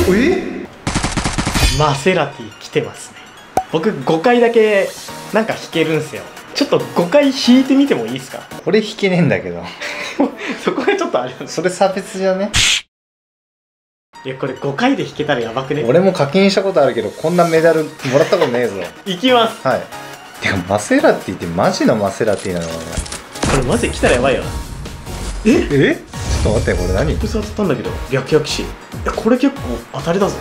マセラティ来てますね。僕5回だけなんか弾けるんすよ。ちょっと5回弾いてみてもいいですか？ これ弾けねえんだけどそこがちょっとあれなんです。 それ差別じゃね？ いやこれ5回で弾けたらやばくね？ 俺も課金したことあるけどこんなメダルもらったことねえぞ。 いきます。 はい。てかマセラティってマジのマセラティなのかな。 これマジで来たらやばいよな。 ちょっと待って、これ何？ 複数当たったんだけど略略し。いやこれ結構当たりだぞ。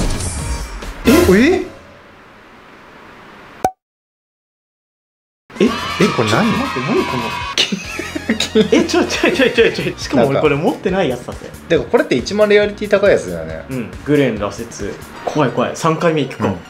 これ何？ 待って、何このちょい、しかも俺これ持ってないやつだぜ。 でもこれって一番レアリティ高いやつだよね。 うん、グレン、羅刹。怖い3回目いくか。ワン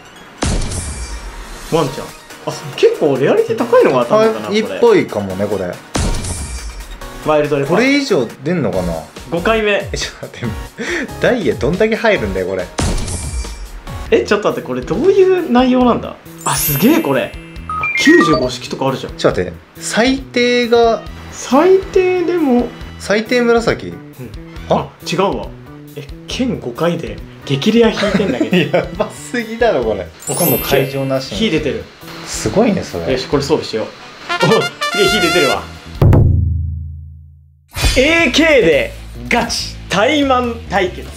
ちゃん。あ、結構レアリティ高いのが当たるのかな、これ。 っぽいかもね、これ。 ワイルドレパー。 これ以上出んのかな。 5回目。 ちょっと待って、ダイエどんだけ入るんだよ、これ。 ちょっと待って、これどういう内容なんだ。あ、すげえこれ。95式とかあるじゃん。 ちょっと待って、最低が最低でも最低紫、 あ、違うわ。剣5回で激レア引いてんだけどやばすぎだろこれ。今度会場なしに火出てる。 すごいねそれ。 よし、これ装備しよう。お、すげえ火出てるわ。 AK でガチ対マン対決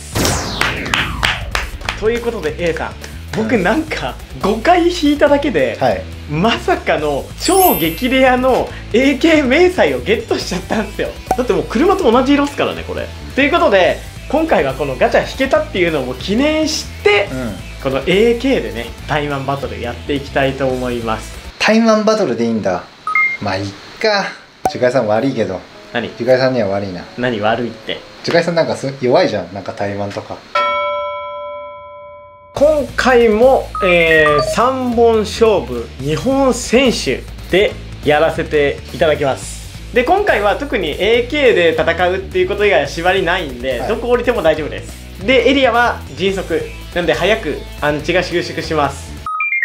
ということで A さん、僕なんか5回引いただけで、 はい、 まさかの超激レアの AK 迷彩をゲットしちゃったんですよ。だってもう車と同じ色っすからねこれ。ということで今回はこのガチャ引けたっていうのも記念して、この AK でね対マンバトルやっていきたいと思います。 対マンバトルでいいんだ。まあいっか。樹海さん悪いけど。 何？ 樹海さんには悪いな。 何悪いって。 樹海さんなんか弱いじゃん、なんか対マンとか。 今回も、3本勝負日本選手でやらせていただきます。で今回は特に AK で戦うっていうこと以外は縛りないんで、はい、どこ降りても大丈夫です。でエリアは迅速なんで早くアンチが収縮します。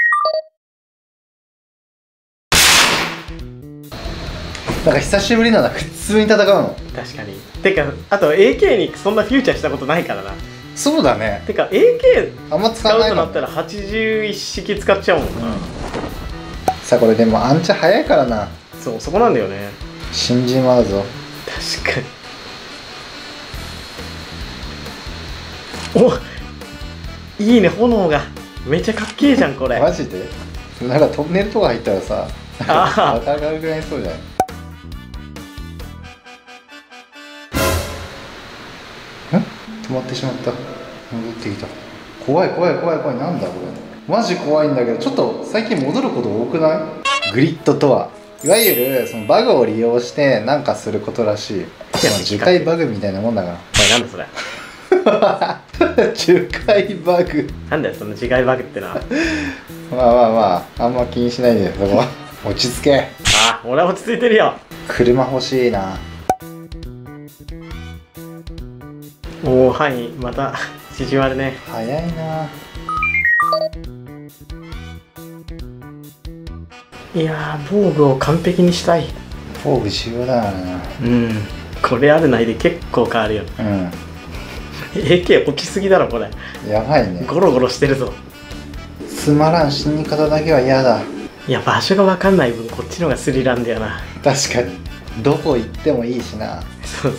なんか久しぶりなら普通に戦うの。 確かに。てかあと AK にそんなフューチャーしたことないからな。 そうだね。 てか AK あんま使わないとなったら81式使っちゃうもんな、 さあこれでもアンチ早いからな。 そう、そこなんだよね。 死んじまうぞ。 確かに。お、いいね、炎がめっちゃかっけえじゃんこれ。 マジでなんかトンネルとか入ったらさ、ああ明るくなりそうじゃない。止まってしまった。戻ってきた。怖い、なんだこれ。マジ怖いんだけど、ちょっと最近戻ること多くない？グリッドとはいわゆるそのバグを利用してなんかすることらしい。樹海バグみたいなもんだから。 おい、なんだそれ。 樹海バグ。 なんだよその樹海バグってのは。 まああんま気にしないで、そこは落ち着け。 あ、俺は落ち着いてるよ。 車欲しいな。 おお、範囲また縮まるね。 早いな。 いやー、防具を完璧にしたい。 防具重要だな。 これあるないで結構変わるよ。AK 落ちすぎだろこれ。 やばいね。 ゴロゴロしてるぞ。 つまらん死に方だけは嫌だ。 いや、場所が分かんない分こっちのがスリランだよな。 確かにどこ行ってもいいしな。 そう。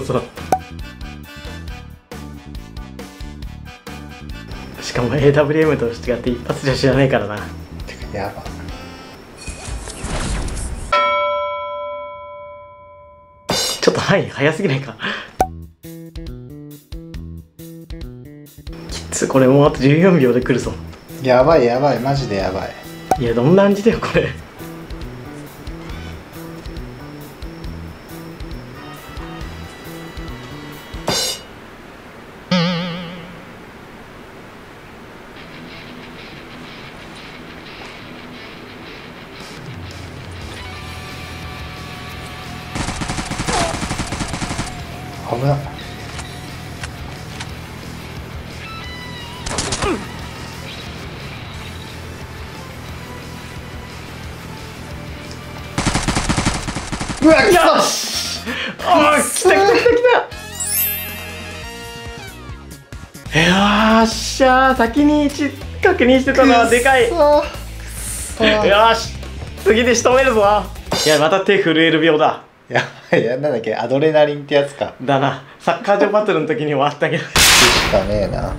しかも AWM と違って一発じゃ知らないからな。 てかやば。 ちょっと早すぎないか。きつ、これもうあと14秒で来るぞ。 やばいマジでやばい。 いや、どんな感じだよこれ。 危なっ。うわ、来た。 よし。ああ、来た。 っしゃー、先に1確認してたのはでかい。よし、次で仕留めるぞ。いや、また手震える病だ。 やばい、なんだっけ、アドレナリンってやつか。 だな、サッカー場バトルの時にもあったけど。 しかねえな。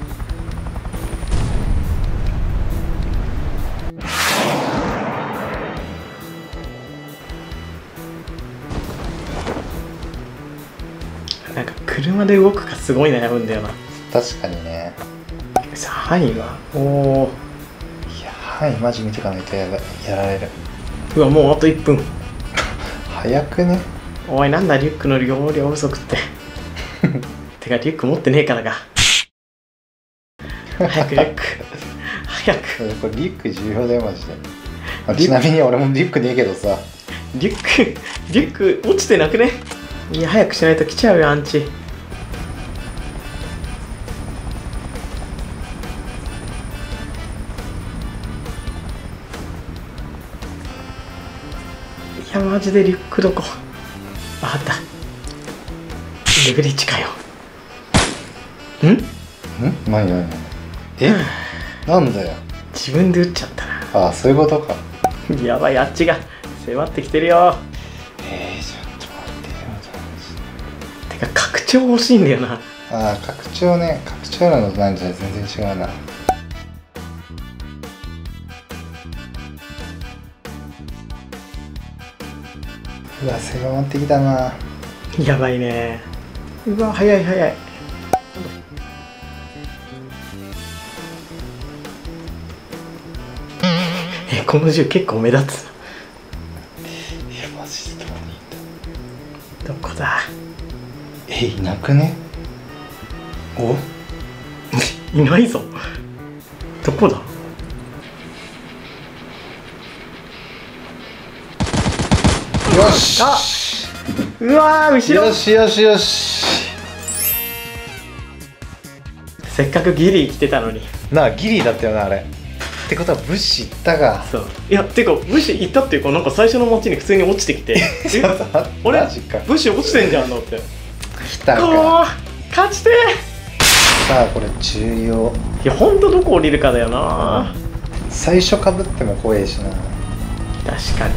なんか車で動くかすごい悩むんだよな。 確かにね。 さあ、範囲はおお。 いや、はい、マジ見てかないとやられる。 うわ、もうあと1分。 早くね。 おい、なんだリュックの容量不足っててかリュック持ってねえからか。早くリュック早く。 これリュック重要だよマジで。ちなみに俺もリュックねえけどさ。 リュック落ちてなくね。いや、早くしないと来ちゃうよ、アンチ。いや、マジでリュックどこ。あった。レベル1かよ。 何えなんだよ。 自分で撃っちゃったな。 ああ、そういうことか。 やばい、あっちが迫ってきてるよ。 ちょっと待ってよ。 てか拡張欲しいんだよな。 ああ、拡張ね。拡張なのとなんじゃ全然違うな。うわ、狭まってきたな。 やばいね。うわ、早い早い。この銃結構目立つ。 いや、マジでどこにいどこだ。 た。いなくね。おいないぞ。どこだ。 よし。 あ、うわー、後ろ。 よしよしよし。 せっかくギリ来てたのに。 なあ、ギリだったよなあれ。ってことは物資いったが。 そう。いや、てか武士行ったっていうか、なんか最初の街に普通に落ちてきてちょっと待って、 俺マジか。 武士落ちてんじゃんのって来たか。 こう勝ちてさあ、これ重要。 いや、ほんとどこ降りるかだよな。 最初かぶっても怖いしな。 確かに。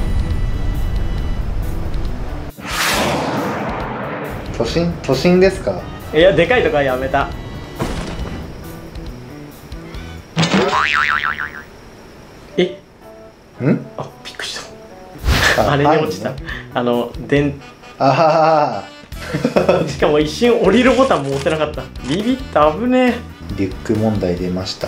都心ですか。 いや、でかいとこはやめた。え、あ、びっくりした。あれに落ちた。 ね、 ああしかも一瞬降りるボタンも押せなかった。ビビった、危ねえ。 リュック問題出ました。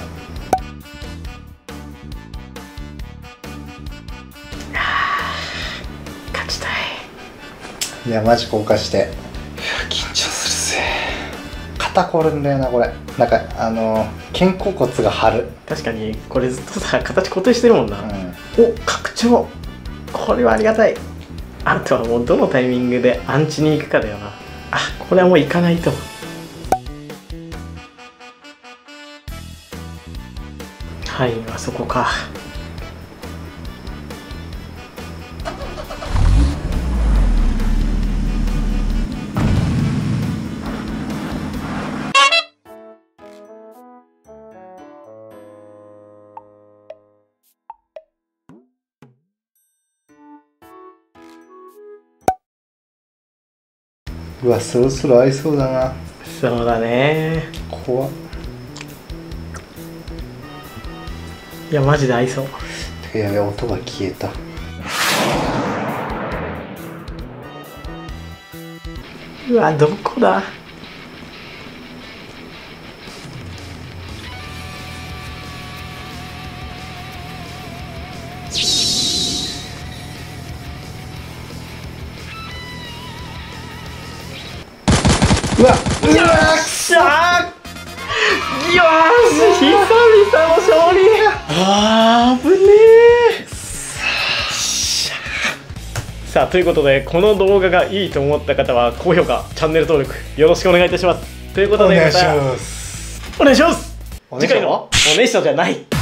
勝ちたい。 いや、マジ降下して。いや、緊張するぜ。肩こるんだよなこれ。なんか肩甲骨が張る。 確かにこれずっとさ、形固定してるもんな。お、拡張。これはありがたい。あとはもうどのタイミングでアンチに行くかだよな。あ、これはもう行かないと。はい、あそこか。 うわ、そろそろ合いそうだな。 そうだね。 怖っ。 いや、マジで合いそう。 てか、やべ、音が消えた。 うわ、どこだ。 うわ、 よっしゃー、よーし、久々の勝利。あー、危ねえ。さあ、ということでこの動画がいいと思った方は高評価、チャンネル登録よろしくお願いいたします。ということで、またお願いします。次回のおねしょじゃない。